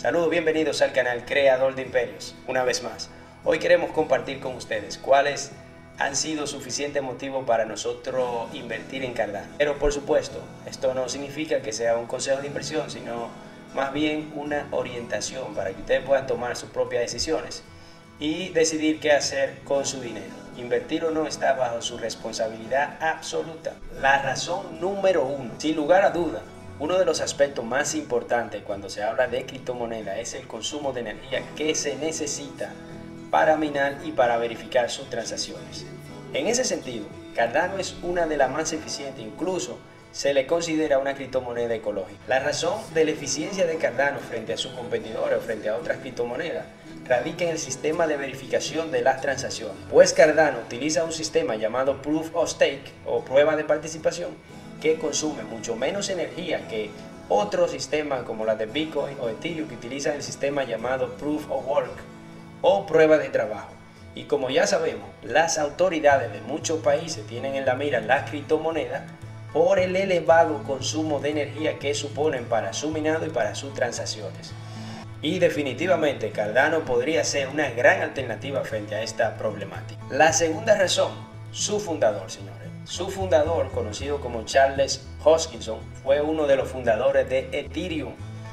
Saludos, bienvenidos al canal Creador de Imperios. Una vez más, hoy queremos compartir con ustedes cuáles han sido suficientes motivos para nosotros invertir en Cardano. Pero por supuesto, esto no significa que sea un consejo de inversión, sino más bien una orientación para que ustedes puedan tomar sus propias decisiones y decidir qué hacer con su dinero. Invertir o no está bajo su responsabilidad absoluta. La razón número uno, sin lugar a duda, uno de los aspectos más importantes cuando se habla de criptomoneda es el consumo de energía que se necesita para minar y para verificar sus transacciones. En ese sentido, Cardano es una de las más eficientes, incluso se le considera una criptomoneda ecológica. La razón de la eficiencia de Cardano frente a sus competidores o frente a otras criptomonedas radica en el sistema de verificación de las transacciones, pues Cardano utiliza un sistema llamado Proof of Stake o prueba de participación que consume mucho menos energía que otros sistemas como la de Bitcoin o Ethereum que utilizan el sistema llamado Proof of Work o prueba de trabajo. Y como ya sabemos, las autoridades de muchos países tienen en la mira las criptomonedas por el elevado consumo de energía que suponen para su minado y para sus transacciones. Y definitivamente Cardano podría ser una gran alternativa frente a esta problemática. La segunda razón, su fundador, señores. Su fundador, conocido como Charles Hoskinson, fue uno de los fundadores de Ethereum.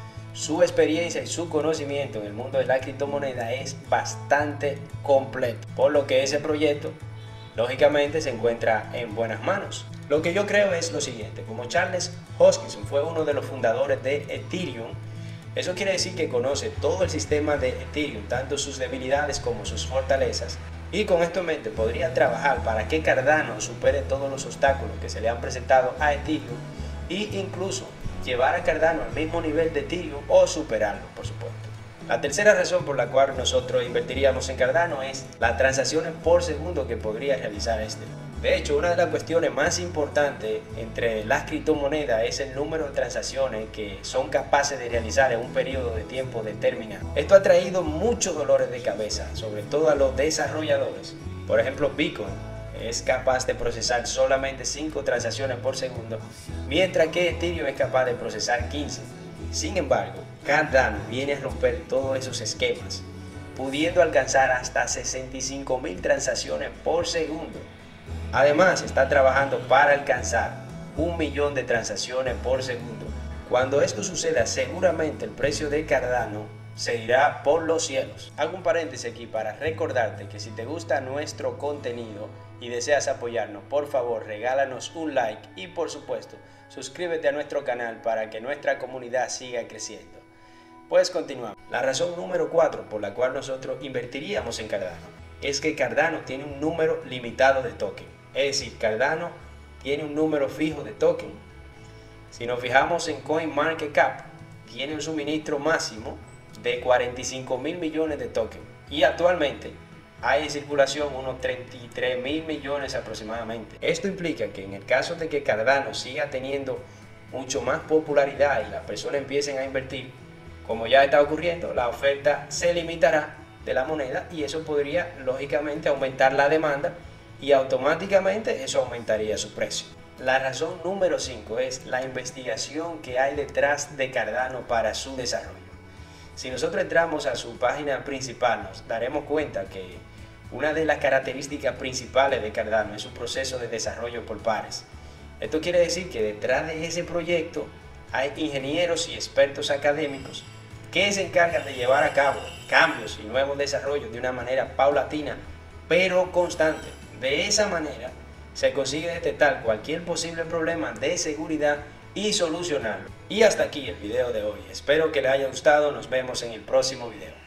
Su experiencia y su conocimiento en el mundo de la criptomoneda es bastante completo, por lo que ese proyecto lógicamente se encuentra en buenas manos. Lo que yo creo es lo siguiente: como Charles Hoskinson fue uno de los fundadores de Ethereum, eso quiere decir que conoce todo el sistema de Ethereum, tanto sus debilidades como sus fortalezas, y con esto en mente podría trabajar para que Cardano supere todos los obstáculos que se le han presentado a Ethereum e incluso llevar a Cardano al mismo nivel de Ethereum o superarlo, por supuesto. La tercera razón por la cual nosotros invertiríamos en Cardano es las transacciones por segundo que podría realizar este. De hecho, una de las cuestiones más importantes entre las criptomonedas es el número de transacciones que son capaces de realizar en un periodo de tiempo determinado. Esto ha traído muchos dolores de cabeza, sobre todo a los desarrolladores. Por ejemplo, Bitcoin es capaz de procesar solamente 5 transacciones por segundo, mientras que Ethereum es capaz de procesar 15. Sin embargo, Cardano viene a romper todos esos esquemas, pudiendo alcanzar hasta 65.000 transacciones por segundo. Además, está trabajando para alcanzar 1 millón de transacciones por segundo. Cuando esto suceda, seguramente el precio de Cardano se irá por los cielos. Hago un paréntesis aquí para recordarte que si te gusta nuestro contenido y deseas apoyarnos, por favor regálanos un like y por supuesto suscríbete a nuestro canal para que nuestra comunidad siga creciendo. Pues continuamos. La razón número 4 por la cual nosotros invertiríamos en Cardano es que Cardano tiene un número limitado de token. Es decir, Cardano tiene un número fijo de token. Si nos fijamos en CoinMarketCap, tiene un suministro máximo de 45.000 millones de tokens y actualmente hay en circulación unos 33.000 millones aproximadamente. Esto implica que en el caso de que Cardano siga teniendo mucho más popularidad y las personas empiecen a invertir, como ya está ocurriendo, la oferta se limitará de la moneda y eso podría lógicamente aumentar la demanda y automáticamente eso aumentaría su precio. La razón número 5 es la investigación que hay detrás de Cardano para su desarrollo. Si nosotros entramos a su página principal, nos daremos cuenta que una de las características principales de Cardano es su proceso de desarrollo por pares. Esto quiere decir que detrás de ese proyecto hay ingenieros y expertos académicos que se encargan de llevar a cabo cambios y nuevos desarrollos de una manera paulatina pero constante. De esa manera se consigue detectar cualquier posible problema de seguridad y solucionarlo. Y hasta aquí el video de hoy. Espero que les haya gustado. Nos vemos en el próximo video.